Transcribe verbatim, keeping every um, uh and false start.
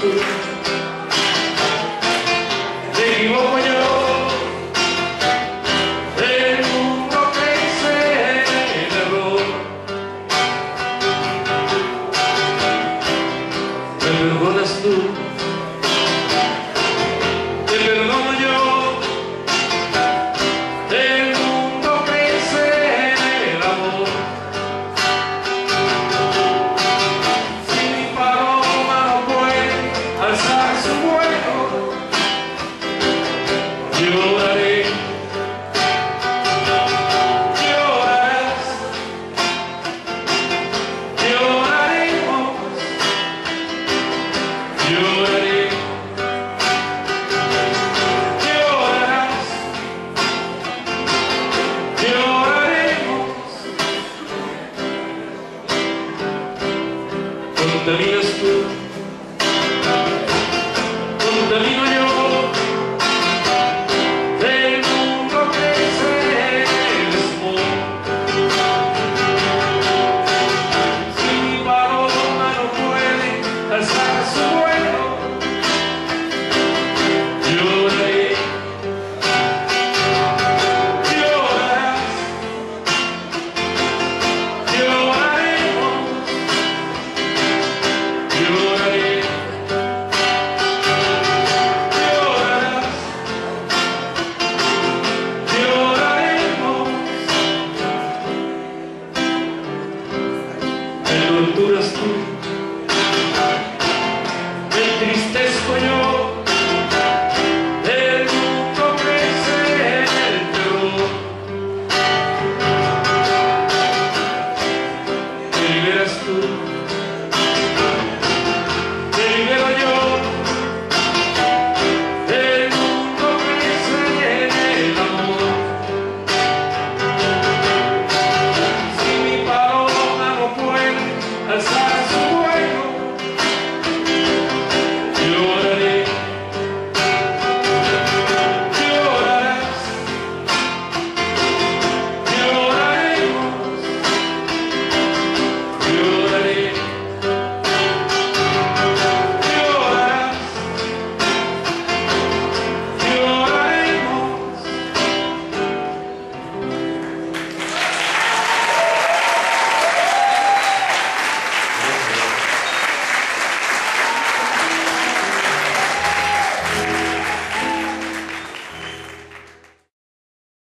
tú, te equivoco yo. El mundo crece en el error. Me perdonas tú, te perdono yo. El mundo crece en el amor. Si mi paloma no puede alzar su vuelo, lloraré, llorarás, lloraremos, lloraré, llorarás, lloraremos. Contaminas tú, contamino yo. El mundo crece en el smog. Si mi paloma no puede alzar su vuelo, lloraré, llorarás, lloraremos, lloraré, llorarás, lloraremos. Me torturas tú,